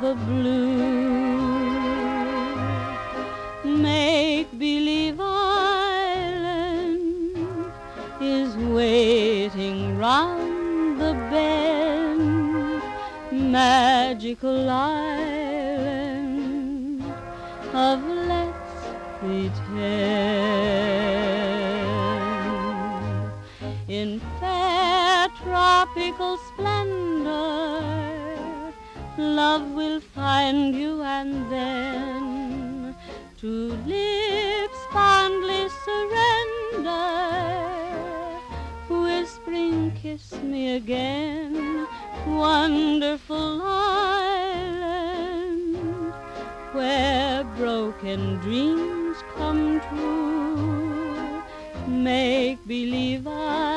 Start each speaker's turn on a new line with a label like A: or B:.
A: a blue. Make-believe island is waiting round the bend. Magical island of let's pretend. In fair tropical splendor, love will find you, and then to lips fondly surrender, whispering, kiss me again. Wonderful island where broken dreams come true. Make-believe